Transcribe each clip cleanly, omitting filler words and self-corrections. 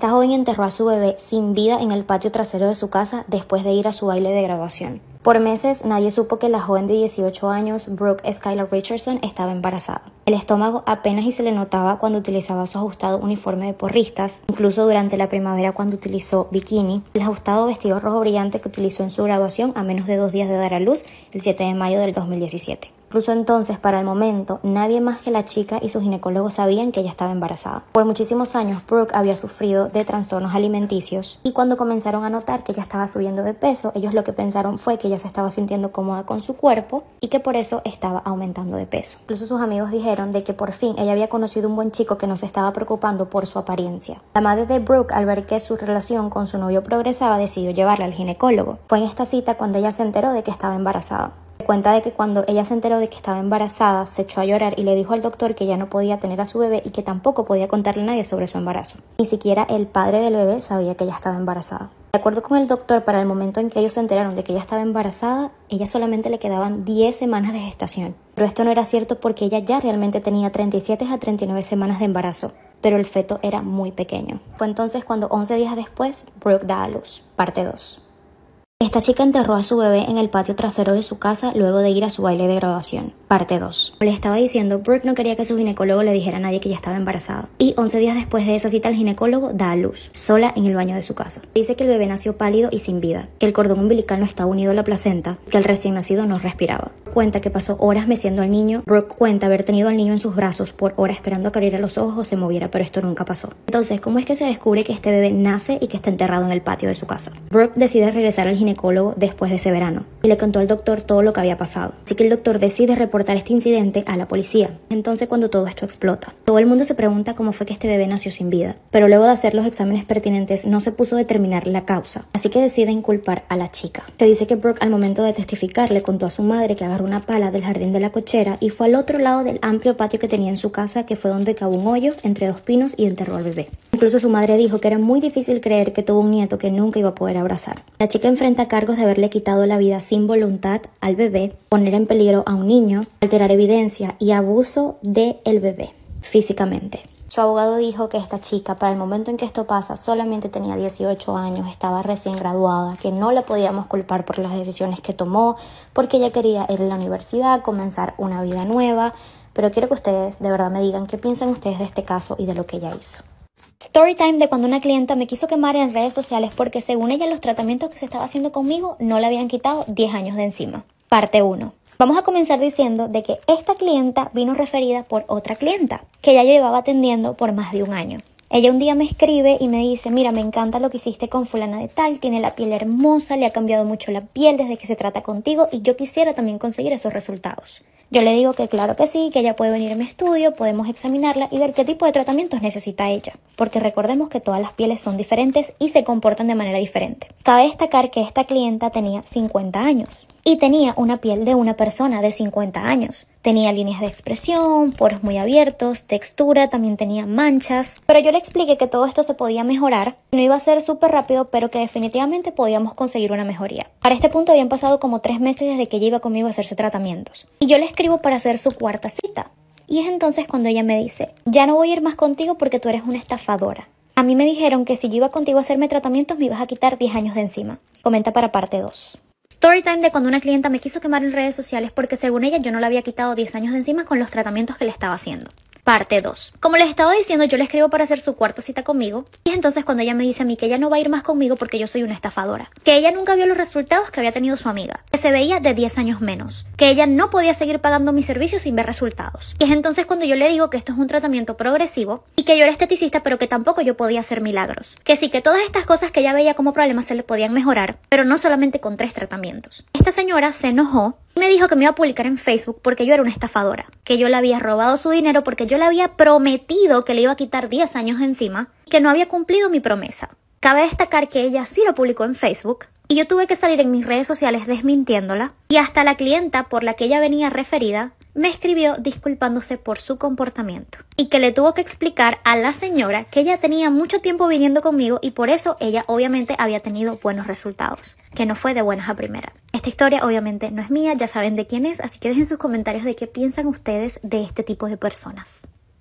Esta joven enterró a su bebé sin vida en el patio trasero de su casa después de ir a su baile de graduación. Por meses, nadie supo que la joven de 18 años, Brooke Skylar Richardson, estaba embarazada. El estómago apenas y se le notaba cuando utilizaba su ajustado uniforme de porristas, incluso durante la primavera cuando utilizó bikini, el ajustado vestido rojo brillante que utilizó en su graduación a menos de 2 días de dar a luz, el 7 de mayo del 2017. Incluso entonces, para el momento, nadie más que la chica y sus ginecólogos sabían que ella estaba embarazada. Por muchísimos años, Brooke había sufrido de trastornos alimenticios y cuando comenzaron a notar que ella estaba subiendo de peso, ellos lo que pensaron fue que ella se estaba sintiendo cómoda con su cuerpo y que por eso estaba aumentando de peso. Incluso sus amigos dijeron de que por fin ella había conocido un buen chico que no se estaba preocupando por su apariencia. La madre de Brooke, al ver que su relación con su novio progresaba, decidió llevarla al ginecólogo. Fue en esta cita cuando ella se enteró de que estaba embarazada. Cuenta de que cuando ella se enteró de que estaba embarazada, se echó a llorar y le dijo al doctor que ya no podía tener a su bebé y que tampoco podía contarle a nadie sobre su embarazo. Ni siquiera el padre del bebé sabía que ella estaba embarazada. De acuerdo con el doctor, para el momento en que ellos se enteraron de que ella estaba embarazada, ella solamente le quedaban 10 semanas de gestación. Pero esto no era cierto porque ella ya realmente tenía 37 a 39 semanas de embarazo, pero el feto era muy pequeño. Fue entonces cuando 11 días después, Brooke da a luz. Parte 2. Esta chica enterró a su bebé en el patio trasero de su casa luego de ir a su baile de graduación. Parte 2. Le estaba diciendo, Brooke no quería que su ginecólogo le dijera a nadie que ella estaba embarazada. Y 11 días después de esa cita, el ginecólogo da a luz, sola en el baño de su casa. Dice que el bebé nació pálido y sin vida, que el cordón umbilical no estaba unido a la placenta, que el recién nacido no respiraba. Cuenta que pasó horas meciendo al niño. Brooke cuenta haber tenido al niño en sus brazos por horas esperando a que abriera los ojos o se moviera, pero esto nunca pasó. Entonces, ¿cómo es que se descubre que este bebé nace y que está enterrado en el patio de su casa? Brooke decide regresar al ginecólogo después de ese verano y le contó al doctor todo lo que había pasado. Así que el doctor decide reportar este incidente a la policía. Entonces, cuando todo esto explota, todo el mundo se pregunta cómo fue que este bebé nació sin vida. Pero luego de hacer los exámenes pertinentes, no se puso a determinar la causa. Así que deciden culpar a la chica. Se dice que Brooke, al momento de testificar, le contó a su madre que agarró una pala del jardín de la cochera y fue al otro lado del amplio patio que tenía en su casa, que fue donde cavó un hoyo entre 2 pinos y enterró al bebé. Incluso su madre dijo que era muy difícil creer que tuvo un nieto que nunca iba a poder abrazar. La chica enfrenta cargos de haberle quitado la vida sin voluntad al bebé, poner en peligro a un niño, alterar evidencia y abuso del bebé físicamente. Su abogado dijo que esta chica, para el momento en que esto pasa, solamente tenía 18 años, estaba recién graduada, que no la podíamos culpar por las decisiones que tomó, porque ella quería ir a la universidad, comenzar una vida nueva. Pero quiero que ustedes de verdad me digan qué piensan ustedes de este caso y de lo que ella hizo. Storytime de cuando una clienta me quiso quemar en redes sociales porque según ella los tratamientos que se estaba haciendo conmigo no le habían quitado 10 años de encima. Parte 1. Vamos a comenzar diciendo de que esta clienta vino referida por otra clienta que ya llevaba atendiendo por más de un año. Ella un día me escribe y me dice, mira, me encanta lo que hiciste con fulana de tal, tiene la piel hermosa, le ha cambiado mucho la piel desde que se trata contigo y yo quisiera también conseguir esos resultados. Yo le digo que claro que sí, que ella puede venir a mi estudio, podemos examinarla y ver qué tipo de tratamientos necesita ella, porque recordemos que todas las pieles son diferentes y se comportan de manera diferente. Cabe destacar que esta clienta tenía 50 años y tenía una piel de una persona de 50 años. Tenía líneas de expresión, poros muy abiertos, textura, también tenía manchas, pero yo le expliqué que todo esto se podía mejorar, no iba a ser súper rápido, pero que definitivamente podíamos conseguir una mejoría. Para este punto habían pasado como 3 meses desde que ella iba conmigo a hacerse tratamientos y yo le escribo para hacer su cuarta cita. Y es entonces cuando ella me dice, ya no voy a ir más contigo porque tú eres una estafadora. A mí me dijeron que si yo iba contigo a hacerme tratamientos me ibas a quitar 10 años de encima. Comenta para parte 2. Storytime de cuando una clienta me quiso quemar en redes sociales porque según ella yo no le había quitado 10 años de encima con los tratamientos que le estaba haciendo. Parte 2. Como les estaba diciendo, yo le escribo para hacer su cuarta cita conmigo y es entonces cuando ella me dice a mí que ella no va a ir más conmigo porque yo soy una estafadora, que ella nunca vio los resultados que había tenido su amiga, que se veía de 10 años menos, que ella no podía seguir pagando mis servicios sin ver resultados. Y es entonces cuando yo le digo que esto es un tratamiento progresivo y que yo era esteticista pero que tampoco yo podía hacer milagros, que sí, que todas estas cosas que ella veía como problemas se le podían mejorar, pero no solamente con 3 tratamientos. Esta señora se enojó y me dijo que me iba a publicar en Facebook porque yo era una estafadora, que yo le había robado su dinero porque yo le había prometido que le iba a quitar 10 años de encima y que no había cumplido mi promesa. Cabe destacar que ella sí lo publicó en Facebook y yo tuve que salir en mis redes sociales desmintiéndola y hasta la clienta por la que ella venía referida me escribió disculpándose por su comportamiento y que le tuvo que explicar a la señora que ella tenía mucho tiempo viniendo conmigo y por eso ella obviamente había tenido buenos resultados, que no fue de buenas a primeras. Esta historia obviamente no es mía, ya saben de quién es, así que dejen sus comentarios de qué piensan ustedes de este tipo de personas.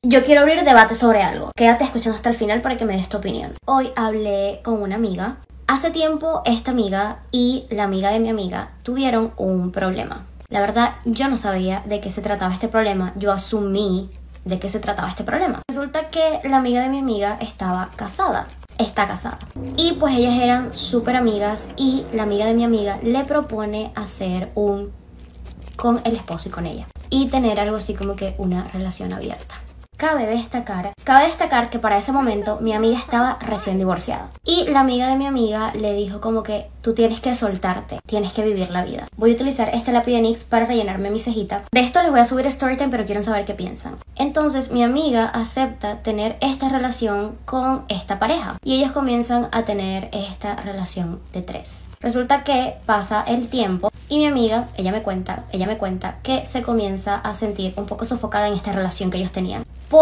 Yo quiero abrir debate sobre algo. Quédate escuchando hasta el final para que me des tu opinión. Hoy hablé con una amiga. Hace tiempo esta amiga y la amiga de mi amiga tuvieron un problema. La verdad, yo no sabía de qué se trataba este problema. Yo asumí de qué se trataba este problema. Resulta que la amiga de mi amiga estaba casada. Está casada. Y pues ellas eran súper amigas y la amiga de mi amiga le propone hacer con el esposo y con ella. Y tener algo así como que una relación abierta. Cabe destacar que para ese momento mi amiga estaba recién divorciada. Y la amiga de mi amiga le dijo como que tú tienes que soltarte, tienes que vivir la vida. Voy a utilizar este lápiz de NYX para rellenarme mi cejita. De esto les voy a subir storytime, pero quiero saber qué piensan. Entonces mi amiga acepta tener esta relación con esta pareja. Y ellos comienzan a tener esta relación de 3. Resulta que pasa el tiempo y mi amiga, ella me cuenta que se comienza a sentir un poco sofocada en esta relación que ellos tenían.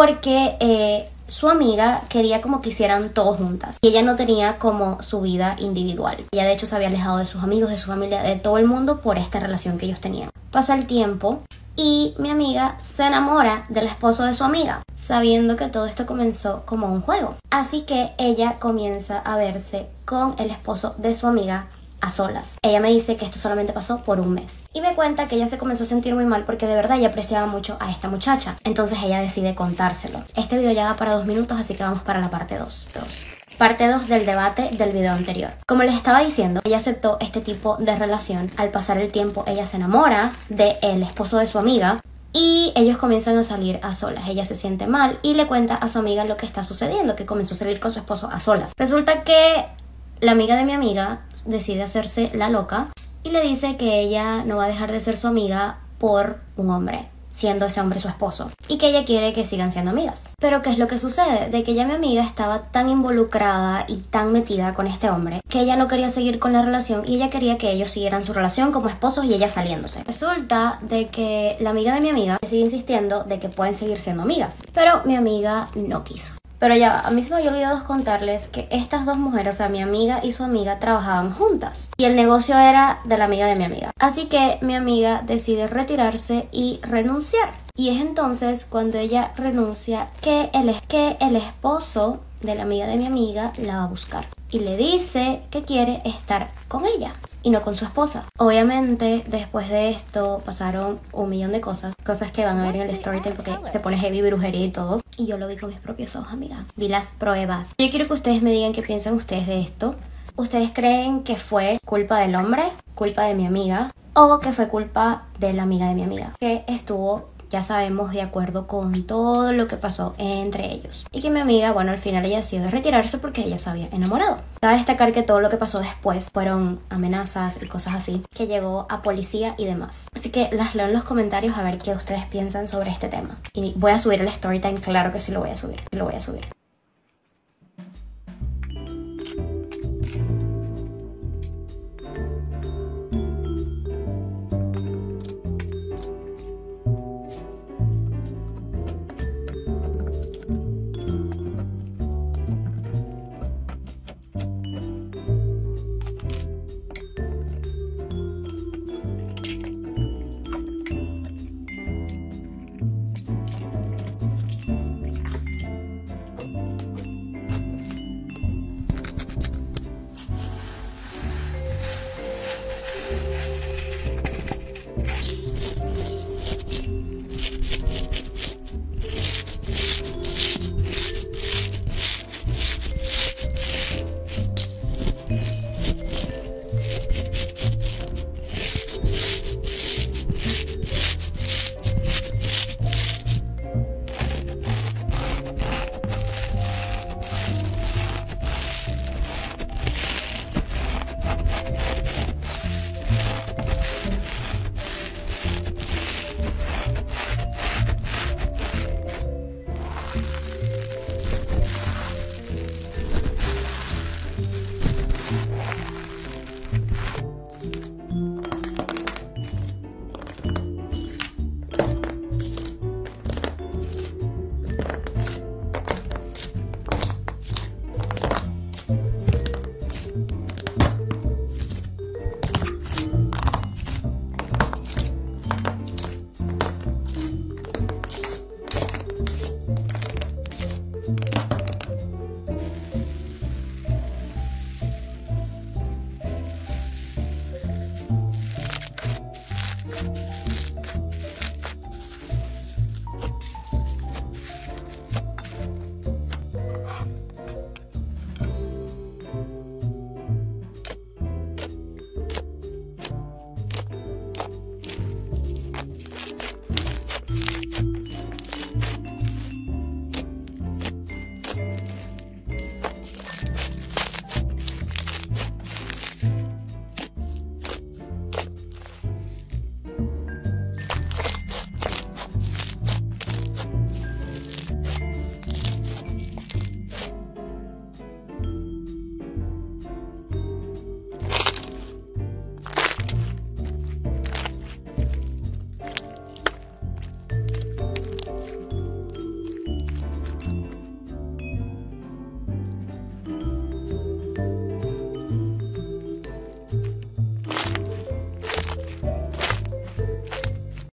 Porque su amiga quería como que hicieran todo juntas y ella no tenía como su vida individual. Ella de hecho se había alejado de sus amigos, de su familia, de todo el mundo por esta relación que ellos tenían. Pasa el tiempo y mi amiga se enamora del esposo de su amiga, sabiendo que todo esto comenzó como un juego. Así que ella comienza a verse con el esposo de su amiga a solas. Ella me dice que esto solamente pasó por un mes y me cuenta que ella se comenzó a sentir muy mal porque de verdad ella apreciaba mucho a esta muchacha. Entonces ella decide contárselo. Este video ya va para 2 minutos, así que vamos para la parte 2. Parte 2 del debate del video anterior. Como les estaba diciendo, ella aceptó este tipo de relación. Al pasar el tiempo, ella se enamora del esposo de su amiga y ellos comienzan a salir a solas. Ella se siente mal y le cuenta a su amiga lo que está sucediendo, que comenzó a salir con su esposo a solas. Resulta que la amiga de mi amiga decide hacerse la loca y le dice que ella no va a dejar de ser su amiga por un hombre, siendo ese hombre su esposo, y que ella quiere que sigan siendo amigas. Pero ¿qué es lo que sucede? De que ya mi amiga estaba tan involucrada y tan metida con este hombre que ella no quería seguir con la relación y ella quería que ellos siguieran su relación como esposos y ella saliéndose. Resulta de que la amiga de mi amiga sigue insistiendo de que pueden seguir siendo amigas, pero mi amiga no quiso. Pero ya, a mí se me había olvidado contarles que estas dos mujeres, o sea, mi amiga y su amiga, trabajaban juntas. Y el negocio era de la amiga de mi amiga. Así que mi amiga decide retirarse y renunciar. Y es entonces cuando ella renuncia que el esposo de la amiga de mi amiga la va a buscar. Y le dice que quiere estar con ella y no con su esposa. Obviamente, después de esto pasaron 1.000.000 de cosas que van a ver en el storytime porque se pone heavy, brujería y todo. Y yo lo vi con mis propios ojos, amiga. Vi las pruebas. Yo quiero que ustedes me digan qué piensan ustedes de esto. ¿Ustedes creen que fue culpa del hombre, culpa de mi amiga, o que fue culpa de la amiga de mi amiga, que estuvo, ya sabemos, de acuerdo con todo lo que pasó entre ellos? Y que mi amiga, bueno, al final ella decidió retirarse porque ella se había enamorado. Cabe destacar que todo lo que pasó después fueron amenazas y cosas así, que llegó a policía y demás. Así que las leo en los comentarios a ver qué ustedes piensan sobre este tema. Y voy a subir el storytime, claro que sí lo voy a subir.